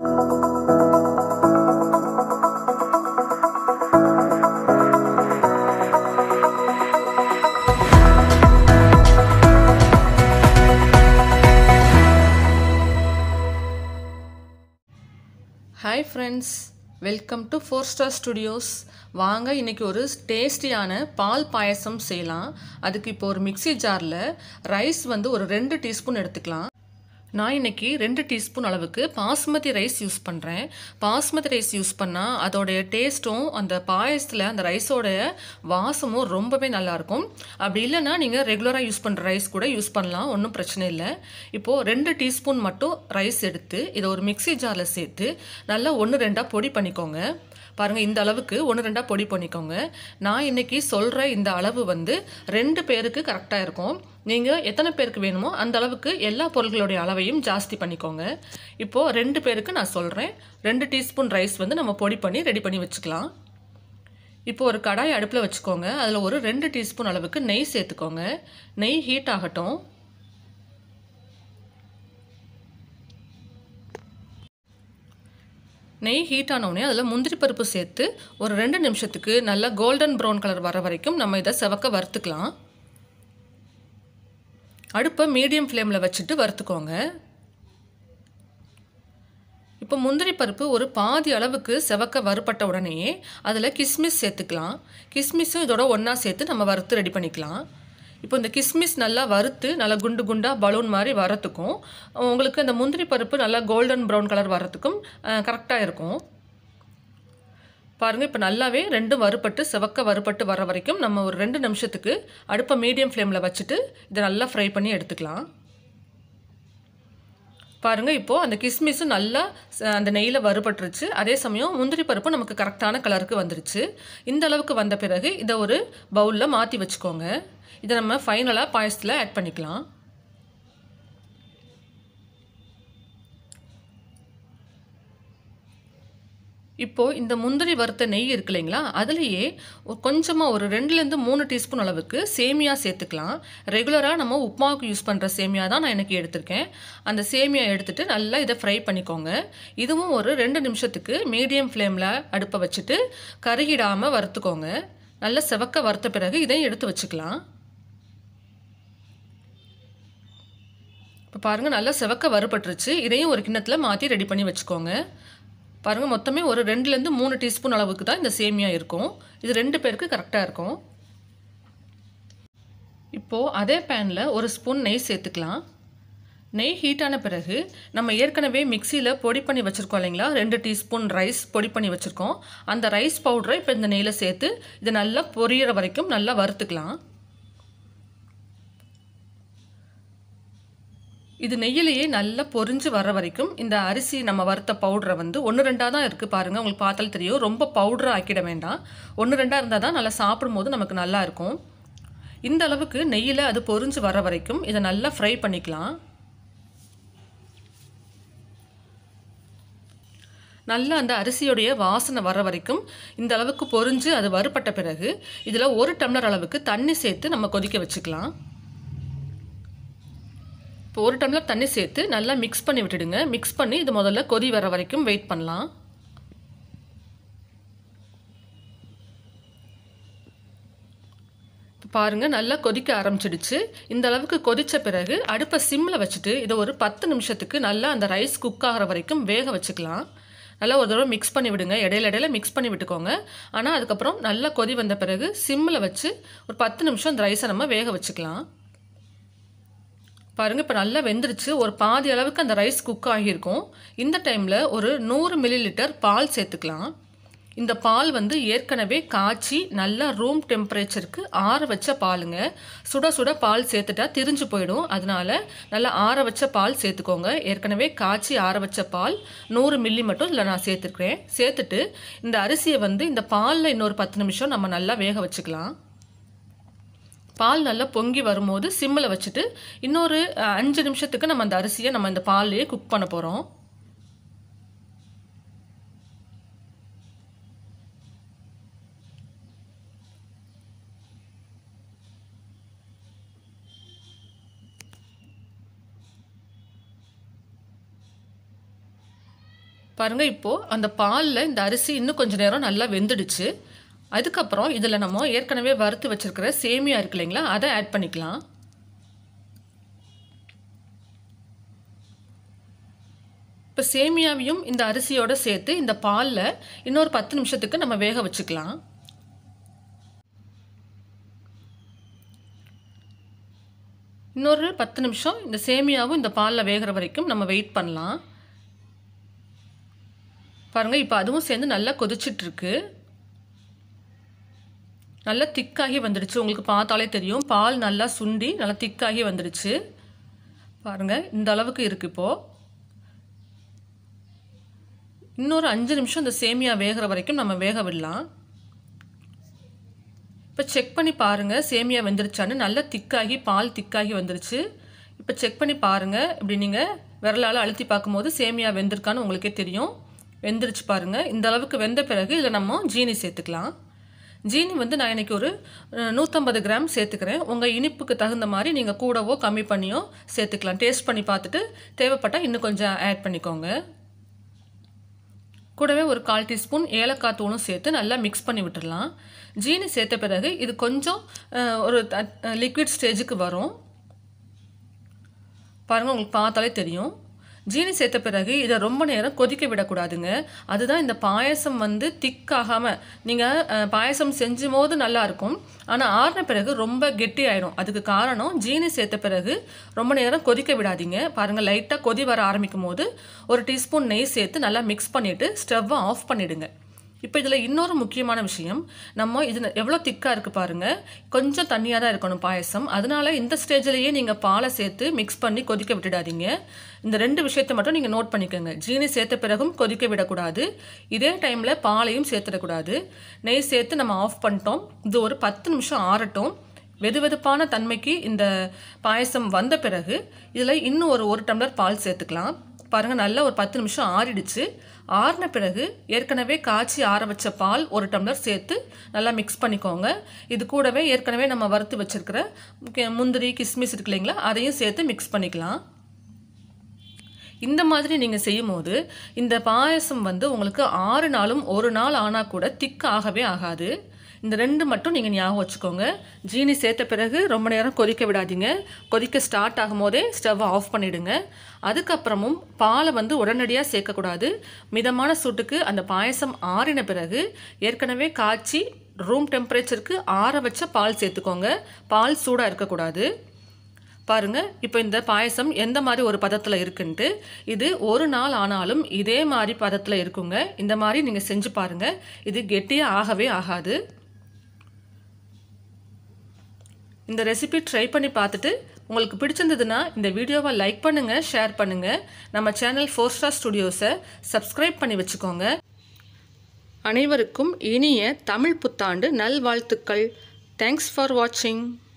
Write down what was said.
Hi friends, welcome to 4 Star Studios. வாங்க இன்னைக்கு ஒரு டேஸ்டியான பால் பாயசம் செய்யலாம். அதுக்கு இப்போ ஒரு மிக்ஸி ஜாரில் ரைஸ் வந்து ஒரு 2 டீஸ்பூன் எடுத்துக்கலாம். நான் இன்னைக்கு 2 டீஸ்பூன் அளவுக்கு பாஸ்மதி ரைஸ் யூஸ் பண்ணுறேன். பாஸ்மதி ரைஸ் யூஸ் பண்ணால் அதோடைய டேஸ்ட்டும் அந்த பாயசத்தில் அந்த ரைஸோடைய வாசமும் ரொம்பவே நல்லாயிருக்கும். அப்படி இல்லைன்னா நீங்கள் ரெகுலராக யூஸ் பண்ணுற ரைஸ் கூட யூஸ் பண்ணலாம், ஒன்றும் பிரச்சனை இல்லை. இப்போது 2 டீஸ்பூன் மட்டும் ரைஸ் எடுத்து இதை ஒரு மிக்ஸி ஜாரில் சேர்த்து நல்லா 1-2 பொடி பண்ணிக்கோங்க. பாருங்கள், இந்த அளவுக்கு 1-2 பொடி பண்ணிக்கோங்க. நான் இன்றைக்கி சொல்கிற இந்த அளவு வந்து 2 பேருக்கு கரெக்டாக இருக்கும். நீங்கள் எத்தனை பேருக்கு வேணுமோ அந்த அளவுக்கு எல்லா பொருட்களுடைய அளவையும் ஜாஸ்தி பண்ணிக்கோங்க. இப்போது 2 பேருக்கு நான் சொல்கிறேன். 2 டீஸ்பூன் ரைஸ் வந்து நம்ம பொடி பண்ணி ரெடி பண்ணி வச்சுக்கலாம். இப்போ ஒரு கடாய் அடுப்பில் வச்சுக்கோங்க. அதில் ஒரு 2 டீஸ்பூன் அளவுக்கு நெய் சேர்த்துக்கோங்க. நெய் ஹீட் ஆகட்டும். நெய் ஹீட் ஆனவுடனே அதில் முந்திரி பருப்பு சேர்த்து ஒரு 2 நிமிஷத்துக்கு நல்லா கோல்டன் ப்ரௌன் கலர் வர வரைக்கும் நம்ம இதை செவக்க வறுத்துக்கலாம். அடுப்பை மீடியம் ஃப்ளேமில் வச்சுட்டு வறுத்துக்கோங்க. இப்போ முந்திரி பருப்பு ஒரு பாதி அளவுக்கு செவக்க வறுப்பட்ட உடனேயே அதில் கிஸ்மிஸ் சேர்த்துக்கலாம். கிஸ்மிஸும் இதோட ஒன்றா சேர்த்து நம்ம வறுத்து ரெடி பண்ணிக்கலாம். இப்போ இந்த கிஸ்மிஸ் நல்லா வறுத்து நல்லா குண்டு குண்டாக பலூன் மாதிரி வரத்துக்கும் உங்களுக்கு அந்த முந்திரி பருப்பு நல்லா கோல்டன் ப்ரௌன் கலர் வரத்துக்கும் கரெக்டாக இருக்கும். பாருங்கள், இப்போ நல்லாவே ரெண்டும் வறுப்பட்டு செவக்க வறுப்பட்டு வர வரைக்கும் நம்ம ஒரு 2 நிமிஷத்துக்கு அடுப்பை மீடியம் ஃப்ளேமில் வச்சுட்டு இதை நல்லா ஃப்ரை பண்ணி எடுத்துக்கலாம். பாருங்கள், இப்போது அந்த கிஸ்மிஸும் நல்லா அந்த நெய்யில் வறுபட்டுருச்சு. அதே சமயம் முந்திரி பருப்பு நமக்கு கரெக்டான கலருக்கு வந்துருச்சு. இந்த அளவுக்கு வந்த பிறகு இதை ஒரு பவுலில் மாற்றி வச்சுக்கோங்க. இதை நம்ம ஃபைனலாக பாயசத்தில் ஆட் பண்ணிக்கலாம். இப்போது இந்த முந்திரி வறுத்த நெய் இருக்கு இல்லைங்களா, அதுலேயே கொஞ்சமாக ஒரு 2-3 டீஸ்பூன் அளவுக்கு சேமியா சேர்த்துக்கலாம். ரெகுலராக நம்ம உப்புமாவுக்கு யூஸ் பண்ணுற சேமியா தான் நான் எனக்கு எடுத்திருக்கேன். அந்த சேமியா எடுத்துகிட்டு நல்லா இதை ஃப்ரை பண்ணிக்கோங்க. இதுவும் ஒரு 2 நிமிஷத்துக்கு மீடியம் ஃப்ளேமில் அடுப்பை வச்சுட்டு கருகிடாமல் வறுத்துக்கோங்க. நல்லா செவக்க வறுத்த பிறகு இதையும் எடுத்து வச்சுக்கலாம். இப்போ பாருங்கள், நல்லா செவக்க வறுபட்டுருச்சு. இதையும் ஒரு கிண்ணத்தில் மாற்றி ரெடி பண்ணி வச்சுக்கோங்க. பாருங்கள், மொத்தமே ஒரு 2-3 டீஸ்பூன் அளவுக்கு தான் இந்த சேமியா இருக்கும். இது 2 பேருக்கு கரெக்டாக இருக்கும். இப்போது அதே பேனில் ஒரு ஸ்பூன் நெய் சேர்த்துக்கலாம். நெய் ஹீட்டான பிறகு நம்ம ஏற்கனவே மிக்சியில் பொடி பண்ணி வச்சுருக்கோம் இல்லைங்களா, 2 டீஸ்பூன் ரைஸ் பொடி பண்ணி வச்சுருக்கோம். அந்த ரைஸ் பவுடரை இப்போ இந்த நெய்யில் சேர்த்து இதை நல்லா பொரியிற வரைக்கும் நல்லா வறுத்துக்கலாம். இது நெய்யிலேயே நல்லா பொரிஞ்சு வர வரைக்கும் இந்த அரிசி நம்ம வறுத்த பவுடரை வந்து 1-2 தான் இருக்குது. பாருங்கள், உங்களுக்கு பார்த்தாலும் தெரியும். ரொம்ப பவுடராக ஆக்கிட வேண்டாம். 1-2 இருந்தால் தான் நல்லா சாப்பிடும் போது நமக்கு நல்லா இருக்கும். இந்த அளவுக்கு நெய்யில் அது பொரிஞ்சு வர வரைக்கும் இதை நல்லா ஃப்ரை பண்ணிக்கலாம். நல்லா அந்த அரிசியோடைய வாசனை வர வரைக்கும் இந்த அளவுக்கு பொரிஞ்சு அது வறுபட்ட பிறகு இதில் 1 டம்ளர் அளவுக்கு தண்ணி சேர்த்து நம்ம கொதிக்க வச்சுக்கலாம். இப்போ 1 டம்ளர் தண்ணி சேர்த்து நல்லா மிக்ஸ் பண்ணி விட்டுடுங்க. மிக்ஸ் பண்ணி இது முதல்ல கொதி வர வரைக்கும் வெயிட் பண்ணலாம். இப்போ பாருங்கள், நல்லா கொதிக்க ஆரம்பிச்சிடுச்சு. இந்த அளவுக்கு கொதித்த பிறகு அடுப்பை சிம்மில் வச்சுட்டு இதை ஒரு 10 நிமிஷத்துக்கு நல்லா அந்த ரைஸ் குக் ஆகிற வரைக்கும் வேக வச்சுக்கலாம். நல்லா ஒரு தடவை மிக்ஸ் பண்ணி விடுங்க. இடையில மிக்ஸ் பண்ணி விட்டுக்கோங்க. ஆனால் அதுக்கப்புறம் நல்லா கொதி வந்த பிறகு சிம்மில் வச்சு ஒரு 10 நிமிஷம் இந்த ரைஸை நம்ம வேக வச்சுக்கலாம். பாருங்கள், இப்போ நல்லா வெந்துருச்சு. ஒரு பாதி அளவுக்கு அந்த ரைஸ் குக் ஆகியிருக்கும். இந்த டைமில் ஒரு 100 மில்லிலிட்டர் பால் சேர்த்துக்கலாம். இந்த பால் வந்து ஏற்கனவே காய்ச்சி நல்லா ரூம் டெம்பரேச்சருக்கு ஆற வச்ச பாலுங்க. சுட சுட பால் சேர்த்துட்டா திரிஞ்சு போயிடும். அதனால நல்லா ஆற வச்ச பால் சேர்த்துக்கோங்க. ஏற்கனவே காய்ச்சி ஆற வச்ச பால் 100 மில்லி மட்டும் இதில் நான் சேர்த்துருக்கேன். சேர்த்துட்டு இந்த அரிசியை வந்து இந்த பாலில் இன்னொரு 10 நிமிஷம் நம்ம நல்லா வேக வச்சுக்கலாம். பால் நல்லா பொங்கி வரும்போது சிம்மில் வச்சுட்டு இன்னொரு 5 நிமிஷத்துக்கு நம்ம அந்த அரிசியை நம்ம இந்த பால்லையே குக் பண்ண போகிறோம். பாருங்கள், இப்போது அந்த பாலில் இந்த அரிசி இன்னும் கொஞ்சம் நேரம் நல்லா வெந்துடுச்சு. அதுக்கப்புறம் இதில் நம்ம ஏற்கனவே வறுத்து வச்சுருக்கிற சேமியா இருக்கு இல்லைங்களா, அதை ஆட் பண்ணிக்கலாம். இப்போ சேமியாவையும் இந்த அரிசியோடு சேர்த்து இந்த பாலில் இன்னொரு 10 நிமிஷத்துக்கு நம்ம வேக வச்சுக்கலாம். இன்னொரு 10 நிமிஷம் இந்த சேமியாவும் இந்த பாலில் வேகிற வரைக்கும் நம்ம வெயிட் பண்ணலாம். பாருங்கள், இப்போ அதுவும் சேர்ந்து நல்லா கொதிச்சிட்ருக்கு. நல்லா திக்காகி வந்துடுச்சு. உங்களுக்கு பார்த்தாலே தெரியும், பால் நல்லா சுண்டி நல்லா திக்காகி வந்துடுச்சு. பாருங்கள், இந்த அளவுக்கு இருக்குது. இப்போது இன்னொரு 5 நிமிஷம் இந்த சேமியா வேகிற வரைக்கும் நம்ம வேக விடலாம். இப்போ செக் பண்ணி பாருங்கள், சேமியா வெந்துருச்சான்னு. நல்லா திக்காகி பால் திக்காகி வந்துருச்சு. இப்போ செக் பண்ணி பாருங்கள். இப்படி நீங்கள் விரலால் அழுத்தி பார்க்கும்போது சேமியா வெந்திருக்கான்னு உங்களுக்கே தெரியும். வெந்துருச்சு பாருங்கள். இந்த அளவுக்கு வெந்த பிறகு இதில் நம்ம ஜீனி சேர்த்துக்கலாம். ஜீனி வந்து நான் இன்றைக்கி ஒரு 150 கிராம் சேர்த்துக்கிறேன். உங்கள் இனிப்புக்கு தகுந்த மாதிரி நீங்கள் கூடவோ கம்மி பண்ணியோ சேர்த்துக்கலாம். டேஸ்ட் பண்ணி பார்த்துட்டு தேவைப்பட்டால் இன்னும் கொஞ்சம் ஆட் பண்ணிக்கோங்க. கூடவே ஒரு 1/4 டீஸ்பூன் ஏலக்காய் தூளும் சேர்த்து நல்லா மிக்ஸ் பண்ணி விட்டுடலாம். ஜீனி சேர்த்த பிறகு இது கொஞ்சம் ஒரு லிக்விட் ஸ்டேஜுக்கு வரும். பாருங்கள், உங்களுக்கு பார்த்தாலே தெரியும். ஜீனி சேர்த்த பிறகு இதை ரொம்ப நேரம் கொதிக்க விடக்கூடாதுங்க. அதுதான் இந்த பாயசம் வந்து திக்காகாமல், நீங்கள் பாயசம் செஞ்சும் போது நல்லாயிருக்கும், ஆனால் ஆறின பிறகு ரொம்ப கெட்டி ஆகிடும். அதுக்கு காரணம் ஜீனி சேர்த்த பிறகு ரொம்ப நேரம் கொதிக்க விடாதீங்க. பாருங்கள், லைட்டாக கொதி வர ஆரம்பிக்கும் போது ஒரு டீஸ்பூன் நெய் சேர்த்து நல்லா மிக்ஸ் பண்ணிவிட்டு ஸ்டவ்வை ஆஃப் பண்ணிவிடுங்க. இப்போ இதில் இன்னொரு முக்கியமான விஷயம், நம்ம இது எவ்வளோ திக்காக இருக்குது பாருங்கள். கொஞ்சம் தண்ணியாக தான் இருக்கணும் பாயசம். அதனால இந்த ஸ்டேஜ்லேயே நீங்கள் பாலை சேர்த்து மிக்ஸ் பண்ணி கொதிக்க விட்டுடாதீங்க. இந்த 2 விஷயத்தை மட்டும் நீங்கள் நோட் பண்ணிக்கோங்க. ஜீனி சேர்த்த பிறகும் கொதிக்க விடக்கூடாது, இதே டைமில் பாலையும் சேர்த்துடக்கூடாது. நெய் சேர்த்து நம்ம ஆஃப் பண்ணிட்டோம். இது ஒரு 10 நிமிஷம் ஆறட்டும். வெதுவெதுப்பான தன்மைக்கு இந்த பாயசம் வந்த பிறகு இதில் இன்னும் ஒரு டம்ளர் பால் சேர்த்துக்கலாம். பாருங்கள், நல்லா ஒரு 10 நிமிஷம் ஆறிடுச்சு. ஆறின பிறகு ஏற்கனவே காய்ச்சி ஆற வச்ச பால் 1 டம்ளர் சேர்த்து நல்லா மிக்ஸ் பண்ணிக்கோங்க. இது கூடவே ஏற்கனவே நம்ம வறுத்து வச்சுருக்கிற முந்திரி கிஸ்மிஸ் இருக்கு இல்லைங்களா, அதையும் சேர்த்து மிக்ஸ் பண்ணிக்கலாம். இந்த மாதிரி நீங்கள் செய்யும் போது இந்த பாயசம் வந்து உங்களுக்கு 6 நாளும் 1 நாள் ஆனால் கூட திக் ஆகவே ஆகாது. இந்த 2 மட்டும் நீங்கள் ஞாபகம் வச்சுக்கோங்க. ஜீனி சேர்த்த பிறகு ரொம்ப நேரம் கொதிக்க விடாதீங்க. கொதிக்க ஸ்டார்ட் ஆகும் போதே ஸ்டவ்வை ஆஃப் பண்ணிவிடுங்க. அதுக்கப்புறமும் பாலை வந்து உடனடியாக சேர்க்கக்கூடாது. மிதமான சூட்டுக்கு அந்த பாயசம் ஆறின பிறகு ஏற்கனவே காய்ச்சி ரூம் டெம்பரேச்சருக்கு ஆற வச்ச பால் சேர்த்துக்கோங்க. பால் சூடாக இருக்கக்கூடாது. பாருங்கள், இப்போ இந்த பாயசம் எந்த மாதிரி ஒரு பதத்தில் இருக்குன்ட்டு. இது 1 நாள் ஆனாலும் இதே மாதிரி பதத்தில் இருக்குங்க. இந்த மாதிரி நீங்கள் செஞ்சு பாருங்கள். இது கெட்டியாக ஆகவே ஆகாது. இந்த ரெசிபி ட்ரை பண்ணி பார்த்துட்டு உங்களுக்கு பிடிச்சிருந்ததுன்னா இந்த வீடியோவை லைக் பண்ணுங்கள், ஷேர் பண்ணுங்கள். நம்ம சேனல் 4 ஸ்டார் ஸ்டுடியோஸை சப்ஸ்கிரைப் பண்ணி வச்சுக்கோங்க. அனைவருக்கும் இனிய தமிழ் புத்தாண்டு நல்வாழ்த்துக்கள். தேங்க்ஸ் ஃபார் வாட்சிங்.